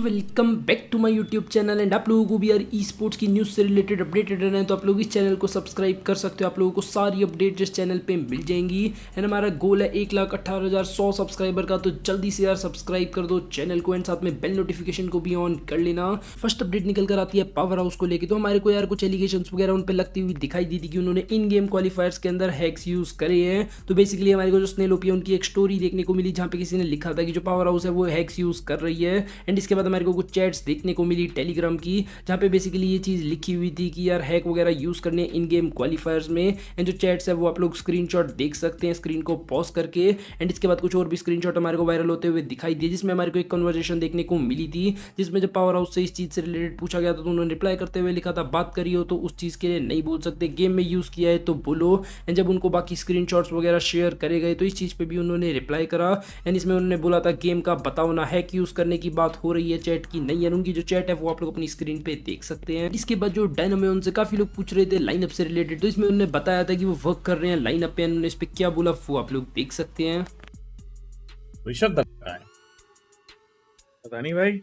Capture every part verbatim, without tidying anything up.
Welcome back to my YouTube channel and आप लोगों को भी यार ई स्पोर्ट्स की न्यूज़ से रिलेटेड अपडेटेड रहना है तो आप लोग इस चैनल को सब्सक्राइब कर सकते हो। आप लोगों को सारी अपडेट इस चैनल पे मिल जाएंगी एंड हमारा गोल है एक लाख अट्ठारह हज़ार सौ सब्सक्राइबर का, तो जल्दी से यार सब्सक्राइब कर दो चैनल को एंड साथ में बेल नोटिफिकेशन को भी ऑन कर लेना। फर्स्ट अपडेट निकल कर आती है पावर हाउस को लेकर, तो हमारे को यार कुछ एलिगेशन वगैरह उन पर लगती हुई दिखाई दी थी कि उन्होंने इन गेम क्वालिफायर्स के अंदर हैक्स यूज करे हैं। तो बेसिकली हमारे को जो स्नेलोपी है उनकी एक स्टोरी देखने को मिली जहाँ पे किसी ने लिखा था कि जो पावर हाउस है वो हैक्स यूज कर रही है एंड इसके बाद हमारे को कुछ चैट्स देखने को मिली टेलीग्राम की जहाँ पे बेसिकली ये चीज़ लिखी हुई थी कि यार हैक वगैरह यूज़ करने इन गेम क्वालिफायर्स में। एंड जो चैट्स है वो आप लोग स्क्रीनशॉट देख सकते हैं स्क्रीन को पॉज करके। एंड इसके बाद कुछ और भी स्क्रीनशॉट हमारे को वायरल होते हुए दिखाई दिए जिसमें हमारे को एक कन्वर्सेशन देखने को मिली थी जिसमें जब पावर हाउस से इस चीज़ से रिलेटेड पूछा गया था तो उन्होंने रिप्लाई करते हुए लिखा था बात करी हो तो उस चीज़ के लिए नहीं बोल सकते, गेम में यूज़ किया है तो बोलो। एंड जब उनको बाकी स्क्रीनशॉट्स वगैरह शेयर करे गए तो इस चीज़ पे भी उन्होंने रिप्लाई करा एंड इसमें उन्होंने बोला था गेम का बताओ ना, हैक यूज़ करने की बात हो रही है चैट की नहीं है। उनकी जो चैट है वो आप लोग अपनी स्क्रीन पे देख सकते हैं। इसके बाद जो डायनामो उनसे काफी लोग पूछ रहे थे लाइनअप से रिलेटेड, तो इसमें उन्होंने बताया था कि वो वर्क कर रहे हैं लाइनअप पे, उन्होंने इस पे क्या बोला वो आप लोग देख सकते हैं। ऋषभ है पता नहीं भाई,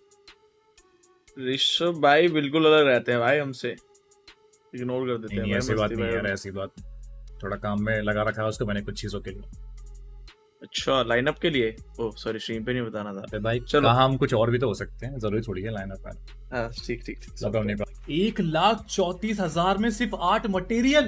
ऋषभ भाई बिल्कुल अलग रहते हैं भाई, हमसे इग्नोर कर देते हैं। नहीं, ऐसी बात नहीं यार, ऐसी बात थोड़ा काम में लगा रखा है उसको मैंने कुछ चीजों के लिए। अच्छा लाइनअप के लिए, ओह सॉरी स्ट्रीम पे नहीं बताना था। अरे भाई चलो हम कुछ और भी तो हो सकते हैं, जरूरी थोड़ी है लाइनअप में। हाँ ठीक ठीक सब हमने कहा एक लाख चौतीस हजार में सिर्फ आठ मटेरियल।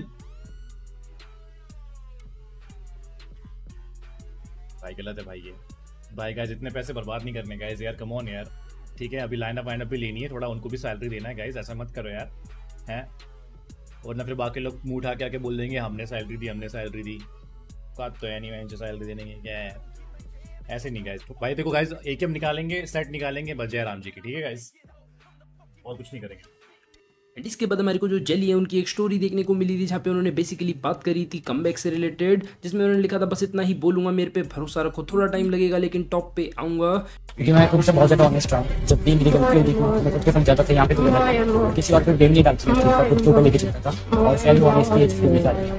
भाई गलत है भाई, ये भाई गाइस इतने पैसे बर्बाद नहीं करने गाइस यार, कम ऑन यार। ठीक है अभी लाइनअप वाइनअप भी लेनी है, थोड़ा उनको भी सैलरी देना है गाइस, ऐसा मत करो यार हैं। और ना फिर बाकी लोग मुंह उठा के आके बोल देंगे हमने सैलरी दी हमने सैलरी दी, बात तो है नहीं मैं सैलरी देने की क्या है, ऐसे नहीं गाइस। तो भाई देखो गाइस एकेएम निकालेंगे, सेट निकालेंगे बस जयराम जी की, ठीक है गाइस और कुछ नहीं करेंगे। एंड इसके बाद हमारे को जो जेली है उनकी एक स्टोरी देखने को मिली थी जहाँ पे उन्होंने बेसिकली बात करी थी कमबैक से रिलेटेड, जिसमें उन्होंने लिखा था बस इतना ही बोलूंगा, मेरे पे भरोसा रखो, थोड़ा टाइम लगेगा लेकिन टॉप पे आऊंगा। क्योंकि मैं खुद से बहुत ज़्यादा ऑनेस्ट रहा हूँ, जब भी मेरी गलती हुई थी मैं खुद के समझ जाता था यहाँ पे तो गलत है, किसी और पे ब्लेम नहीं डाल सकता, खुद के ऊपर लेके चलता था और शायद वो ऑनेस्टली ये चीज़ निकाल दिया।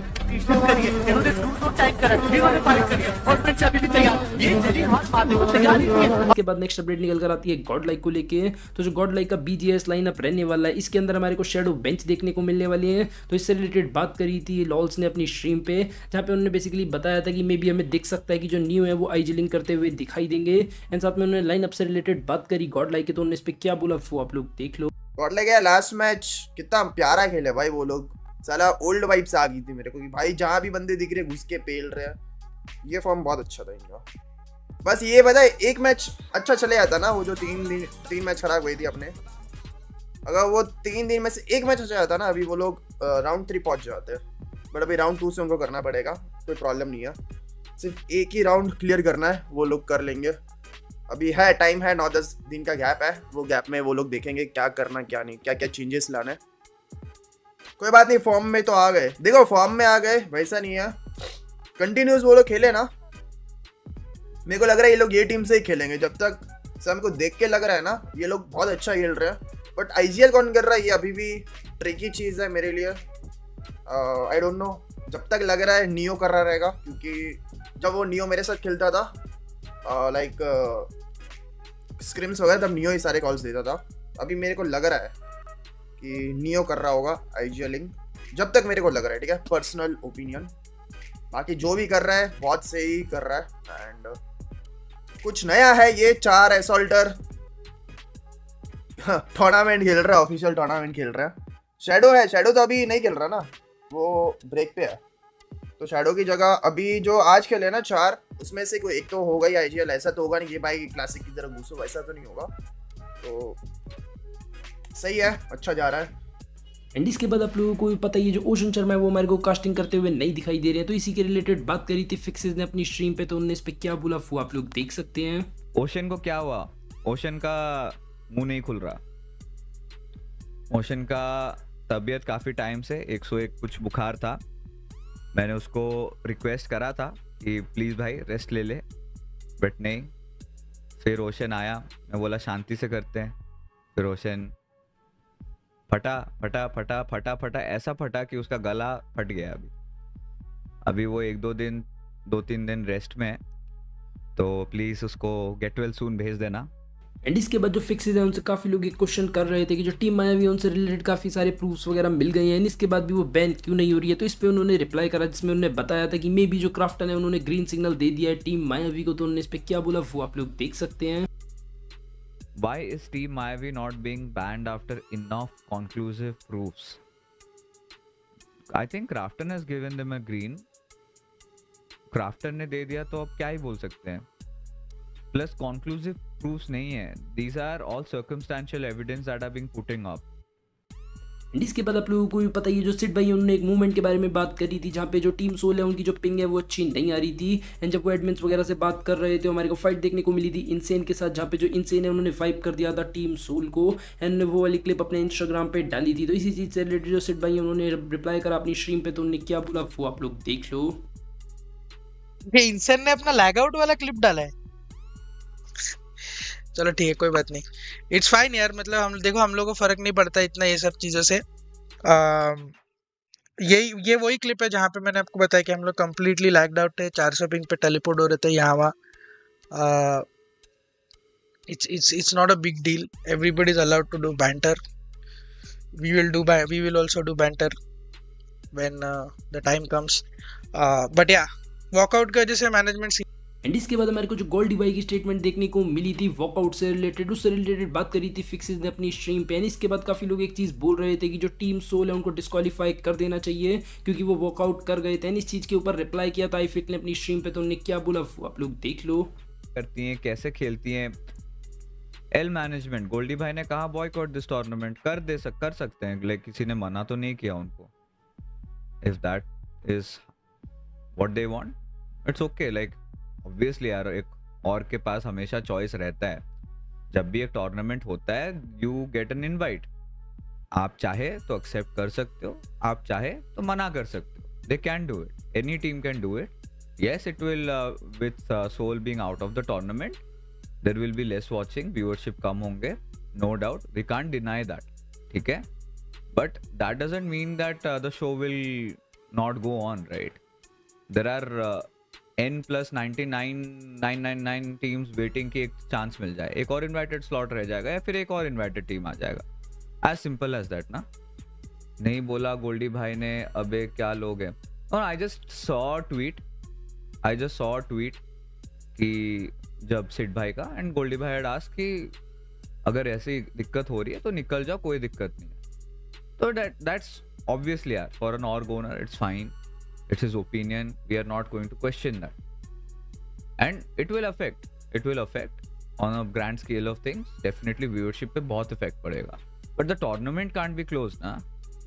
इसके बाद नेक्स्ट अपडेट निकल कर आती है गॉड लाइक को लेके, तो जो गॉड लाइक का बीजीएस लाइनअप रहने वाला है इसके अंदर हमारे को शैडो बेंच देखने को मिलने वाली है। तो इससे रिलेटेड बात करी थी लॉल्स ने अपनी स्ट्रीम पे जहाँ पे उन्होंने बेसिकली बताया था कि मे बी हमें दिख सकता है कि जो न्यू है वो आईजिलिंग करते हुए दिखाई देंगे एंड साथ में उन्होंने लाइनअप से रिलेटेड बात करी गॉड लाइक के, तो उन्होंने इस पे क्या बोला वो आप लोग देख लो। गॉड लाइक है लास्ट मैच कितना प्यारा खेले भाई वो लोग, साला ओल्ड वाइब्स आ गई थी मेरे को कि भाई जहाँ भी बंदे दिख रहे घुस के पेल रहे हैं, ये फॉर्म बहुत अच्छा था इनका। बस ये बताए एक मैच अच्छा चले जाता ना, वो जो तीन दिन तीन मैच खराब हुई थी अपने, अगर वो तीन दिन में से एक मैच अच्छा जाता ना अभी वो लोग राउंड थ्री पहुंच जाते हैं। बट अभी राउंड टू से उनको करना पड़ेगा, कोई प्रॉब्लम नहीं है, सिर्फ एक ही राउंड क्लियर करना है, वो लोग कर लेंगे। अभी है टाइम है, नौ दस दिन का गैप है, वो गैप में वो लोग देखेंगे क्या करना क्या नहीं, क्या क्या चेंजेस लाना है। कोई बात नहीं, फॉर्म में तो आ गए, देखो फॉर्म में आ गए वैसा नहीं है, कंटिन्यूस वो लोग खेले ना, मेरे को लग रहा है ये लोग ये टीम से ही खेलेंगे। जब तक सब को देख के लग रहा है ना ये लोग बहुत अच्छा खेल रहे हैं, बट आईजीएल कौन कर रहा है ये अभी भी ट्रिकी चीज़ है मेरे लिए। आई डोंट नो, जब तक लग रहा है नियो कर रहा रहेगा, क्योंकि जब वो नियो मेरे साथ खेलता था लाइक स्क्रिम्स वगैरह तब नियो ही सारे कॉल्स देता था। अभी मेरे को लग रहा है कि नियो कर रहा होगा आईजीएलिंग, जब तक मेरे को लग रहा है, ठीक है पर्सनल ओपिनियन। बाकी जो भी कर रहा है बहुत सही कर रहा है एंड कुछ नया है, ये चार एसॉल्टर टूर्नामेंट खेल रहा है, ऑफिशियल टूर्नामेंट खेल रहा है। शैडो है, शैडो तो अभी नहीं खेल रहा ना, वो ब्रेक पे है, तो शैडो की जगह अभी जो आज खेले ना चार, उसमें से कोई एक तो होगा ही आईजीएल। ऐसा तो होगा नहीं कि भाई क्लासिक की तरह घुसो, वैसा तो नहीं होगा, तो सही है, अच्छा जा रहा है। एंड इसके बाद आप लोगों को भी पता ही है जो ओशन शर्मा है वो हमारे को कास्टिंग करते हुए नहीं दिखाई दे रहे हैं, तो इसी के रिलेटेड बात करी थी फिक्सेस ने अपनी स्ट्रीम पे, तो उन्होंने इस पे क्या बोला वो आप लोग देख सकते हैं। ओशन को क्या हुआ, ओशन का मुंह नहीं खुल रहा, ओशन का तबीयत काफ़ी टाइम से एक सौ एक कुछ बुखार था, मैंने उसको रिक्वेस्ट करा था कि प्लीज़ भाई रेस्ट ले ले, बट नहीं। फिर ओशन आया, मैं बोला शांति से करते हैं, फिर ओशन फटा फटा फटा फटा फटा ऐसा फटा कि उसका गला फट गया। अभी अभी वो एक दो दिन दो तीन दिन रेस्ट में है, तो प्लीज़ उसको गेट वेल सून भेज देना। एंड इसके बाद जो फिक्सेस हैं उनसे काफ़ी लोग एक क्वेश्चन कर रहे थे कि जो टीम मायावी है उनसे रिलेटेड काफ़ी सारे प्रूफ्स वगैरह मिल गए हैं, इसके बाद भी वो बैन क्यों नहीं हो रही है। तो इस पर उन्होंने रिप्लाई करा जिसमें उन्होंने बताया था कि मे बी जो क्राफ्टन है उन्होंने ग्रीन सिग्नल दे दिया है टीम मायावी को। तो उन्होंने इस पर क्या बोला वो आप लोग देख सकते हैं। Why is Team Mayavi not being banned after enough conclusive proofs? I think Crafton has given them a green. Crafton ने दे दिया तो अब क्या ही बोल सकते हैं। Plus conclusive proofs नहीं है. These are all circumstantial evidence that are being putting up. And इसके बाद आप लोगों को भी पता ही है जो सिड भाई उन्होंने एक मूवमेंट के बारे में बात करी थी जहाँ पे जो टीम सोल है उनकी जो पिंग है वो अच्छी नहीं आ रही थी। एंड जब वो एडमिन्स वगैरह से बात कर रहे थे हमारे को फाइट देखने को मिली थी इनसेन के साथ, जहाँ पे जो इनसेन है उन्होंने वाइप कर दिया था टीम सोल को। एंड वो वाली क्लिप अपने इंस्टाग्राम पे डाली थी। तो इसी चीज़ से रिलेटेड जो सिड भाई उन्होंने रिप्लाई करा अपनी स्ट्रीम पे, तो उन्होंने क्या बोला वो आप लोग देख लो। इनसेन ने अपना लैग आउट वाला क्लिप डाला है। चलो ठीक है, कोई बात नहीं, इट्स फाइन यार। मतलब हम देखो हम लोग को फर्क नहीं पड़ता इतना ये सब चीज़ों से। यही ये वही क्लिप है जहाँ पे मैंने आपको बताया कि हम लोग कम्प्लीटली लैग्ड आउट है, चार सौ पिंग पे टेलीपोर्ट हो रहे थे यहाँ वहाँ। It's it's it's not a big deal, everybody is allowed to do banter. We will do we will also do banter when the time comes. But या वॉकआउट की वजह से मैनेजमेंट। एंड इसके बाद हमारे को जो गोल्डी भाई की स्टेटमेंट देखने को मिली थी वॉकआउट से रिलेटेड, उससे रिलेटेड बात करी थी फिक्सेस ने अपनी स्ट्रीम पे। एंड इसके बाद काफ़ी लोग एक चीज़ बोल रहे थे कि जो टीम सोल है उनको डिस्क्वालीफाई कर देना चाहिए क्योंकि वो वॉकआउट कर गए थे। एंड इस चीज़ के ऊपर रिप्लाई किया था आईफिक ने अपनी स्ट्रीम पे, तो उन्होंने क्या बोला वो आप लोग देख लो। करती हैं कैसे खेलती हैं एल मैनेजमेंट। गोल्डी भाई ने कहा बॉयकॉट दिस टूर्नामेंट, कर दे सक कर सकते हैं, लाइक किसी ने मना तो नहीं किया उनको। If that is what they want it's okay. Like obviously यार एक और के पास हमेशा चॉइस रहता है। जब भी एक टूर्नामेंट होता है यू गेट एन इनवाइट। आप चाहे तो एक्सेप्ट कर सकते हो, आप चाहे तो मना कर सकते हो। They can do it, any team can do it. Yes it will with Soul being out of the tournament there will be less watching, viewership कम होंगे, no doubt, we can't deny that, ठीक है। But that doesn't mean that the show will not go on, right. There are n plus ninety nine nine nine nine teams waiting की एक chance मिल जाए, एक और invited slot रह जाएगा या फिर एक और इन्वाइटेड टीम आ जाएगा। एज सिंपल एज दैट ना। नहीं बोला गोल्डी भाई ने अबे क्या लोग हैं। और I just saw tweet I just saw tweet कि जब सिड भाई का एंड गोल्डी भाई had asked कि अगर ऐसी दिक्कत हो रही है तो निकल जाओ, कोई दिक्कत नहीं है। तो दैट दैट्स ऑब्वियसली यार for an org owner it's fine, it's his opinion, we are not going to question that, and it will affect it will affect on a grand scale of things, definitely viewership पे बहुत effect पड़ेगा, but the tournament can't be closed ना।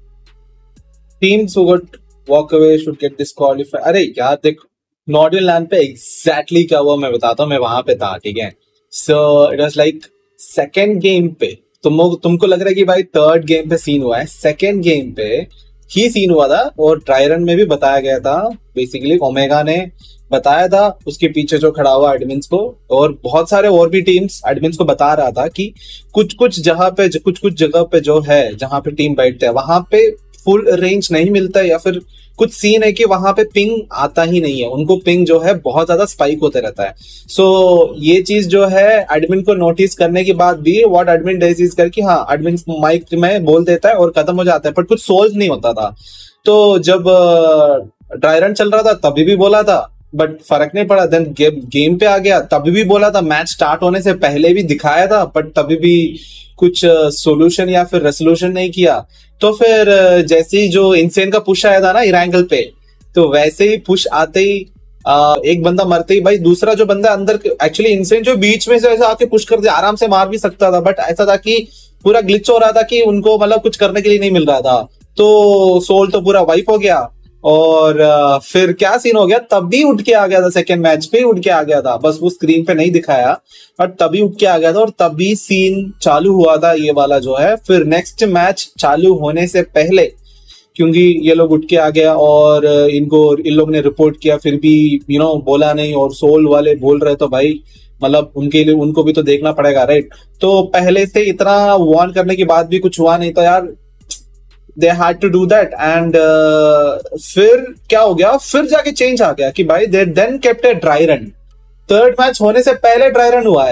teams who got walk away should get disqualified। अरे यार देख northern land पे exactly क्या हुआ मैं बताता हूँ, मैं वहां पे था, ठीक है। So it was like second game पे तुम तुमको लग रहा है कि भाई थर्ड गेम पे सीन हुआ है, सेकेंड गेम पे ही सीन हुआ था। और ट्राई रन में भी बताया गया था, बेसिकली ओमेगा ने बताया था उसके पीछे जो खड़ा हुआ एडमिन्स को, और बहुत सारे और भी टीम्स एडमिन्स को बता रहा था कि कुछ कुछ जगह पे कुछ कुछ जगह पे जो है जहां पे टीम बैठते हैं वहां पे फुल रेंज नहीं मिलता है, या फिर कुछ सीन है कि वहां पे पिंग आता ही नहीं है, उनको पिंग जो है बहुत ज्यादा स्पाइक होते रहता है। सो so, ये चीज जो है एडमिन को नोटिस करने के बाद भी व्हाट एडमिन डज इज करके हाँ एडमिन माइक में बोल देता है और खत्म हो जाता है, पर कुछ सोल्व नहीं होता था। तो जब ड्राई रन चल रहा था तभी भी बोला था, बट फर्क नहीं पड़ा। देन गेम गेम पे आ गया तभी भी बोला था, मैच स्टार्ट होने से पहले भी दिखाया था, बट तभी भी कुछ सोल्यूशन या फिर रेसोल्यूशन नहीं किया। तो फिर जैसे ही जो इनसेन का पुश आया था ना इरांगल पे, तो वैसे ही पुश आते ही आ, एक बंदा मरते ही भाई दूसरा जो बंदा अंदर, एक्चुअली इनसेन जो बीच में से ऐसा आके पुश कर दिया, आराम से मार भी सकता था, बट ऐसा था कि पूरा ग्लिच हो रहा था कि उनको मतलब कुछ करने के लिए नहीं मिल रहा था। तो सोल तो पूरा वाइप हो गया। और आ, फिर क्या सीन हो गया, तब भी उठ के आ गया था, सेकेंड मैच पे उठ के आ गया था, बस वो स्क्रीन पे नहीं दिखाया, बट तभी उठ के आ गया था और तभी सीन चालू हुआ था ये वाला जो है। फिर नेक्स्ट मैच चालू होने से पहले, क्योंकि ये लोग उठ के आ गया और इनको इन लोग ने रिपोर्ट किया, फिर भी यू नो बोला नहीं, और सोल वाले बोल रहे तो भाई मतलब उनके लिए उनको भी तो देखना पड़ेगा, राइट। तो पहले से इतना वार्न करने के बाद भी कुछ हुआ नहीं, तो यार they had to do that and uh, फिर क्या हो गया, फिर जाके चेंज आ गया कि भाई they then kept a dry run। Third match होने से पहले ड्राई रन हुआ है,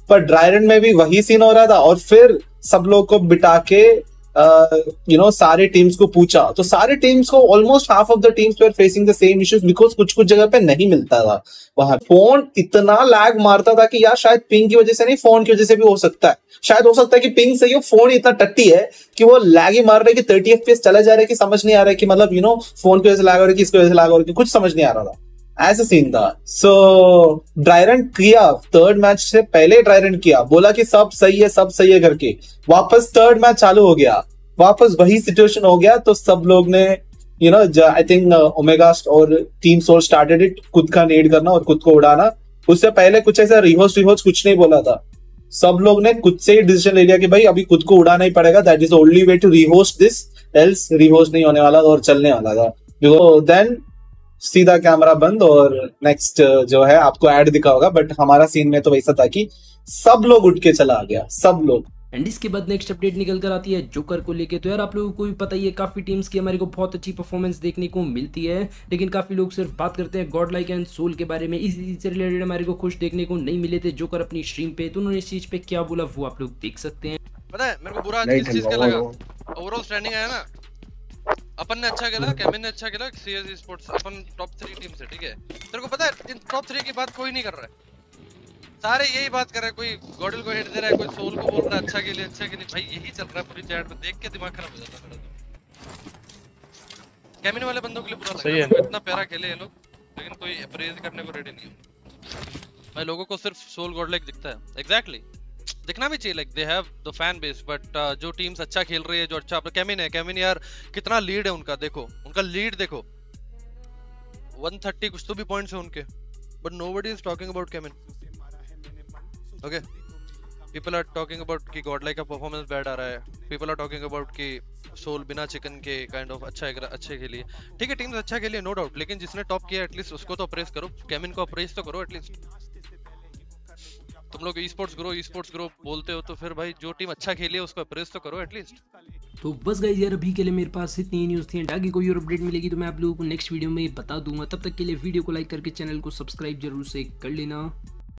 पर ड्रायरन में भी वही सीन हो रहा था। और फिर सब लोग को बिठा के यू नो सारे टीम्स को पूछा, तो सारे टीम्स को almost half of the teams were facing the same issues, because कुछ कुछ जगह पे नहीं मिलता था वहां। फोन इतना लैग मारता था कि यार शायद पिंग की वजह से नहीं, फोन की वजह से भी हो सकता है। शायद हो सकता है कि पिंग सही हो, फोन इतना टट्टी है कि वो लैग ही मार रहा है कि थर्टी एफपीएस चला जा रहा है कि समझ नहीं आ रहा है कि मतलब यू नो फोन की वजह से लैग हो रहा है कि इसकी वजह से लैग हो रहा है, कुछ समझ नहीं आ रहा था। ऐसा सीन था। सो ड्रायरन किया, थर्ड मैच से पहले ड्रायरन किया, बोला कि सब सही है सब सही है करके। वापस थर्ड मैच चालू हो गया, वापस वही सिचुएशन हो गया। तो सब लोग ने you know I think Omega और टीम सोल स्टार्टेड इट, खुद का नेड करना और खुद को उड़ाना। उससे पहले कुछ ऐसा रिहोस्ट रिहोस्ट कुछ नहीं बोला था, सब लोग ने खुद से ही डिसीजन ले लिया कि भाई अभी खुद को उड़ाना ही पड़ेगा, that is only way to rehost this, else rehost नहीं होने वाला और चलने वाला था। देन सीधा कैमरा बंद और नेक्स्ट जो है आपको ऐड दिखा होगा, बट हमारा सीन में तो वैसा था कि सब लोग उठ के चला गया, सब लोग। एंड इसके बाद नेक्स्ट अपडेट निकल कर आती है जोकर को लेके। तो यार आप लोगों को भी पता ही है, काफी टीम्स की हमारे को बहुत अच्छी परफॉर्मेंस देखने को मिलती है, लेकिन काफी लोग सिर्फ बात करते हैं गॉड लाइक एंड सोल के बारे में। इसी से रिलेटेड हमारे को खुश देखने को नहीं मिले थे जोकर अपनी स्ट्रीम पे, तो उन्होंने इस चीज पे क्या बोला वो आप लोग देख सकते हैं। पता है मेरे को बुरा इस चीज का लगा, ओवरऑल स्टैंडिंग आया ना, अपन ने अच्छा खेला, केविन ने अच्छा खेला, सीएस स्पोर्ट्स अपन टॉप थ्री टीम से, ठीक है। तेरे को पता है इन टॉप थ्री की बात कोई नहीं कर रहा है, सारे यही बात कर रहे हैं। कोई गॉडल को हिट दे रहा है, कोई सोल को बोल रहा है अच्छा के लिए अच्छा के लिए। भाई यही चल रहा है पूरी चैट में, देख के दिमाग खराब हो जाता है मेरा। तो केविन वाले बंदों के लिए बुरा लग रहा है, इतना प्यारा खेले ये लोग, लेकिन कोई अप्रेज करने को रेडी नहीं है। भाई लोगों को सिर्फ सोल गॉड लाइक दिखता है, एग्जैक्टली दिखना भी चाहिए, like they have the fan base, but जो टीम्स अच्छा खेल रही है, जो अच्छा केविन है, केविन यार कितना लीड है उनका, देखो उनका लीड देखो, वन थर्टी कुछ तो भी पॉइंट्स है उनके, but nobody is talking about Kevin. Okay, people are talking about कि गॉड लाइक का परफॉर्मेंस बैड आ रहा है, पीपल आर टॉकिंग अबाउट कि सोल बिना चिकन के काइंड ऑफ अच्छा अच्छे के लिए, ठीक है टीम्स अच्छा खेली नो डाउट, लेकिन जिसने टॉप किया एटलीस्ट उसको तो अप्रेस करो, केविन को अप्रेस तो करो एटलीस्ट। तुम लोग e sports grow e sports grow बोलते हो, तो फिर भाई जो टीम अच्छा खेली है उसको अप्रेस तो करो एटलीस्ट। तो बस गाइस यार अभी के लिए मेरे पास इतनी न्यूज़ थी, एंड आगे कोई और अपडेट मिलेगी तो मैं आप लोगों को नेक्स्ट वीडियो में बता दूंगा। तब तक के लिए वीडियो को लाइक करके चैनल को सब्सक्राइब जरूर से कर लेना।